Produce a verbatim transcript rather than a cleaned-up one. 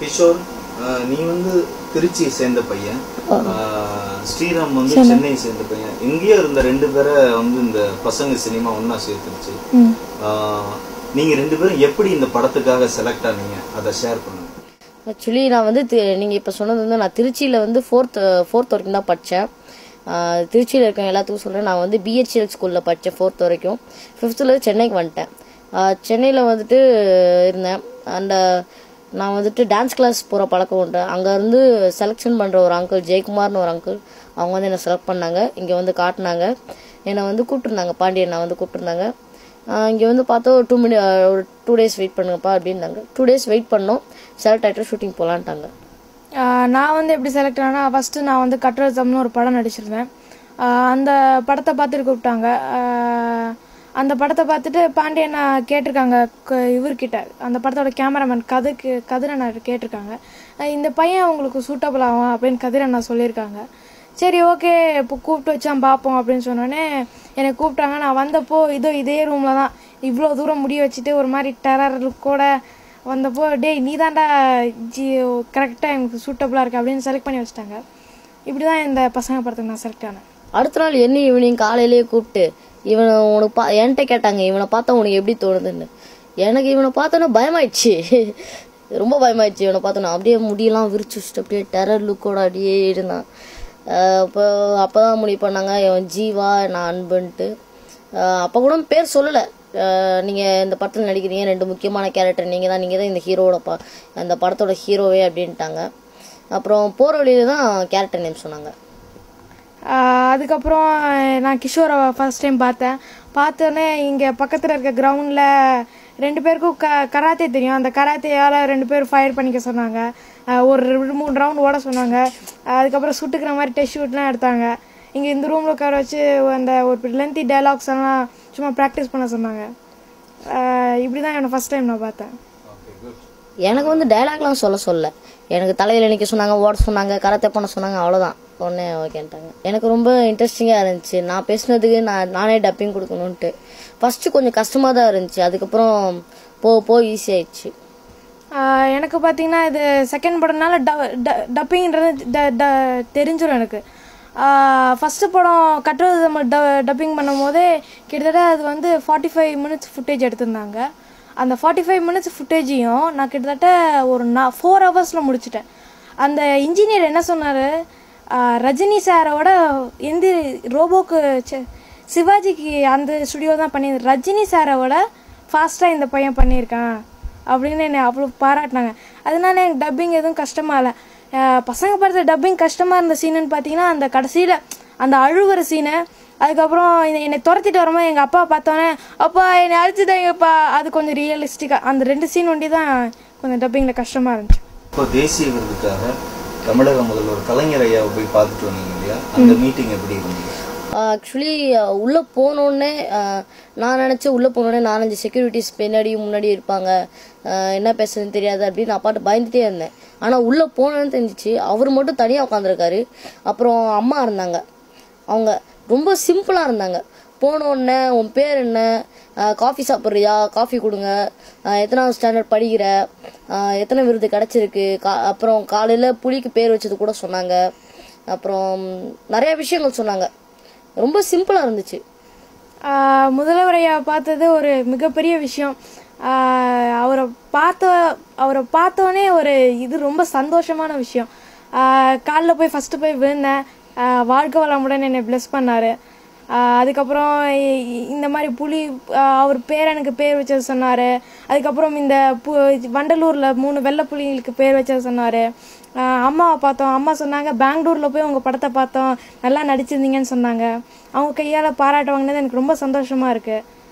கிஷோர், நீ வந்து திருச்சி சேர்ந்த பையன், ஸ்ரீராம் வந்து சென்னை சேர்ந்த பையன். எங்கேயோ இருந்த ரெண்டு பேரை வந்து இந்த பசங்க சினிமா ஒன்னா சேர்த்துருச்சு. நீங்க ரெண்டு பேரும் எப்படி இந்த படத்துக்காக செலக்ட் ஆனீங்க, அதை ஷேர் பண்ணுங்க. ஆக்சுவலி நான் வந்து நீங்கள் இப்போ சொன்னது வந்து நான் திருச்சியில் வந்து ஃபோர்த் ஃபோர்த் வரைக்கும் தான் படித்தேன். திருச்சியில் இருக்க எல்லாத்துக்கும் சொல்கிறேன், நான் வந்து பிஹெச்எல் ஸ்கூலில் படித்தேன் ஃபோர்த் வரைக்கும். ஃபிஃப்த்தில் சென்னைக்கு வந்துட்டேன். சென்னையில் வந்துட்டு இருந்தேன். அண்ட் நான் வந்துட்டு டான்ஸ் கிளாஸ் போகிற பழக்கம் உண்டு. அங்கேருந்து செலெக்ஷன் பண்ணுற ஒரு அங்கிள், ஜெயக்குமார்னு ஒரு அங்கிள், அவங்க வந்து என்னை செலக்ட் பண்ணாங்க. இங்கே வந்து காட்டினாங்க, என்னை வந்து கூப்பிட்டுருந்தாங்க, பாண்டியன் நான் வந்து கூப்பிட்டுருந்தாங்க. இங்கே வந்து பார்த்தா ஒரு டூ மினி ஒரு டூ டேஸ் வெயிட் பண்ணுங்கப்பா அப்படின்னாங்க. டூ டேஸ் வெயிட் பண்ணோம். செலக்ட் ஆகிட்டு ஷூட்டிங் போகலான்ட்டாங்க. நான் வந்து எப்படி செலக்ட் ஆனா, ஃபஸ்ட்டு நான் வந்து கட்டுரதம்னு ஒரு படம் நடிச்சிருந்தேன். அந்த படத்தை பார்த்துட்டு கூப்பிட்டாங்க. அந்த படத்தை பார்த்துட்டு பாண்டியன் கேட்டிருக்காங்க இவர்கிட்ட, அந்த படத்தோட கேமராமேன் கதுக்கு கதிரண்ணா கேட்டிருக்காங்க, இந்த பையன் உங்களுக்கு சூட்டபிள் ஆகும் அப்படின்னு கதிரண்ணா சொல்லியிருக்காங்க. சரி ஓகே இப்போ கூப்பிட்டு வச்சான் பார்ப்போம் அப்படின்னு சொன்னோடனே என்னை கூப்பிட்டாங்க. நான் வந்தப்போ இதோ இதே ரூமில் தான் இவ்வளோ தூரம் முடி வச்சுட்டு ஒரு மாதிரி டெரர் லுக்கோட வந்தப்போ, டேய் நீ தாண்டா ஜி கரெக்டாக எனக்கு சூட்டபுளாக இருக்கு அப்படின்னு செலக்ட் பண்ணி வச்சுட்டாங்க. இப்படி தான் இந்த பசங்க படத்துக்கு நான் செலக்ட் ஆனேன். அடுத்த நாள் என்ன ஈவினிங் காலையிலேயே கூப்பிட்டு இவனை உனக்கு பா என்கிட்ட கேட்டாங்க, இவனை பார்த்தா உனக்கு எப்படி தோணுதுன்னு. எனக்கு இவனை பார்த்தோன்னா பயமாயிடுச்சு, ரொம்ப பயமாயிடுச்சு. இவனை பார்த்தோன்னா அப்படியே முடியெல்லாம் விரிச்சு வச்சுட்டு அப்படியே டெரர் லுக்கோட அப்படியே இருந்தான். அப்போ அப்போ தான் முடிவு பண்ணாங்க இவன் ஜீவா நான் அன்புன்ட்டு. அப்போ கூட பேர் சொல்லலை, நீங்கள் இந்த படத்தில் நடிக்கிறீங்க, ரெண்டு முக்கியமான கேரக்டர் நீங்கள் தான், நீங்கள் தான் இந்த ஹீரோவோட பா அந்த படத்தோட ஹீரோவே அப்படின்ட்டாங்க. அப்புறம் போகிற வழியில தான் கேரக்டர் நேம் சொன்னாங்க. அதுக்கப்புறம் நான் கிஷோரை ஃபர்ஸ்ட் டைம் பார்த்தேன். பார்த்தோன்னே இங்கே பக்கத்தில் இருக்க கிரவுண்டில் ரெண்டு பேருக்கும் க கராத்தே தெரியும். அந்த கராத்தையால் ரெண்டு பேரும் ஃபயர் பண்ணிக்க சொன்னாங்க. ஒரு ரெண்டு மூணு ரவுண்ட் ஓட சொன்னாங்க. அதுக்கப்புறம் சுட்டுக்கிற மாதிரி டெஸ்ட் ஷூட்லாம் எடுத்தாங்க. இங்கே இந்த ரூமில் உட்கார வச்சு அந்த ஒரு லென்த்தி டைலாக்ஸ் எல்லாம் சும்மா ப்ராக்டிஸ் பண்ண சொன்னாங்க. இப்படி தான் என்னை ஃபர்ஸ்ட் டைம் நான் பார்த்தேன். எனக்கு வந்து டைலாக்லாம் சொல்ல சொல்ல எனக்கு தலையில் நிற்க சொன்னாங்க, ஓட சொன்னாங்க, கராத்தே பண்ண சொன்னாங்க, அவ்வளோதான். உடனே ஓகேன்ட்டாங்க. எனக்கு ரொம்ப இன்ட்ரெஸ்டிங்காக இருந்துச்சு. நான் பேசினதுக்கு நான் நானே டப்பிங் கொடுக்கணுன்ட்டு ஃபஸ்ட்டு கொஞ்சம் கஷ்டமாக தான் இருந்துச்சு. அதுக்கப்புறம் போக போக ஈஸி ஆயிடுச்சு. எனக்கு பார்த்தீங்கன்னா இது செகண்ட் படம்னால ட டப்பிங்கிறது ட ட தெரிஞ்சிடும் எனக்கு. ஃபஸ்ட்டு படம் கட்டுறது நம்ம ட டப்பிங் பண்ணும் போதே கிட்டத்தட்ட அது வந்து ஃபார்ட்டி ஃபைவ் மினிட்ஸ் ஃபுட்டேஜ் எடுத்திருந்தாங்க. அந்த ஃபார்ட்டி ஃபைவ் மினிட்ஸ் ஃபுட்டேஜையும் நான் கிட்டத்தட்ட ஒரு நான் ஃபோர் ஹவர்ஸில் முடிச்சிட்டேன். அந்த இன்ஜினியர் என்ன சொன்னார், ரஜினி சாரோட எந்த ரோபோக்கு சிவாஜிக்கு அந்த ஸ்டுடியோ தான் பண்ணி ரஜினி சாரோட ஃபாஸ்ட்டாக இந்த பையன் பண்ணியிருக்கான் அப்படின்னு என்னை அவ்வளோ பாராட்டினாங்க. அதனால எனக்கு டப்பிங் எதுவும் கஷ்டமாக இல்லை. பசங்க படத்தை டப்பிங் கஷ்டமாக இருந்த சீனுன்னு பார்த்தீங்கன்னா அந்த கடைசியில் அந்த அழுவுற சீனை, அதுக்கப்புறம் என்னை துரத்திட்டு வரும்போது எங்கள் அப்பா பார்த்தோன்னே அப்பா என்னை அழிச்சுட்டாங்கப்பா, அது கொஞ்சம் ரியலிஸ்டிக்காக அந்த ரெண்டு சீன் ஒண்டி தான் கொஞ்சம் டப்பிங்கில் கஷ்டமாக இருந்துச்சு. இப்போ தேசிய விருதுக்காக தமிழக முதல்வர் கலைஞர் ஐயாவை போய் பார்த்துட்டு வந்தீங்க இல்லையா, அந்த மீட்டிங் எப்படி இருந்தது? ஆக்சுவலி உள்ளே போனோடனே நான் நினச்சேன், உள்ளே போனோடனே நாலஞ்சு செக்யூரிட்டிஸ் பின்னாடியும் முன்னாடியும் இருப்பாங்க, என்ன பேசுறதுன்னு தெரியாது அப்படின்னு நான் பாட்டு பயந்துட்டே இருந்தேன். ஆனால் உள்ளே போனோன்னு தெரிஞ்சிச்சு, அவர் மட்டும் தனியாக உட்காந்துருக்காரு. அப்புறம் அம்மா இருந்தாங்க, அவங்க ரொம்ப சிம்பிளாக இருந்தாங்க. போனோடனே உன் பேர் என்ன, காஃபி சாப்பிட்றியா, காஃபி கொடுங்க, எத்தனாவது ஸ்டாண்டர்ட் படிக்கிற, எத்தனை விருது கிடச்சிருக்கு, கா அப்புறம் காலையில் புலிக்கு பேர் வச்சது கூட சொன்னாங்க. அப்புறம் நிறைய விஷயங்கள் சொன்னாங்க. ரொம்ப சிம்பிளாக இருந்துச்சு. முதல்வரையா பார்த்தது ஒரு மிகப்பெரிய விஷயம். அவரை பார்த்த அவரை பார்த்தோன்னே ஒரு இது ரொம்ப சந்தோஷமான விஷயம். காலில் போய் ஃபஸ்ட்டு போய் விழுந்தேன். வாழ்க்கை வளமுடன் என்னை பிளஸ் பண்ணார். அதுக்கப்புறம் இந்த மாதிரி புலி அவர் பேரனுக்கு பேர் வச்சது சொன்னார். அதுக்கப்புறம் இந்த பு வண்டலூரில் மூணு வெள்ளை புலிகளுக்கு பேர் வச்சது சொன்னார். அம்மாவை பார்த்தோம், அம்மா சொன்னாங்க பெங்களூரில் போய் உங்கள் படத்தை பார்த்தோம், நல்லா நடிச்சிருந்தீங்கன்னு சொன்னாங்க. அவங்க கையால் பாராட்டு வாங்கினது எனக்கு ரொம்ப சந்தோஷமாக இருக்குது.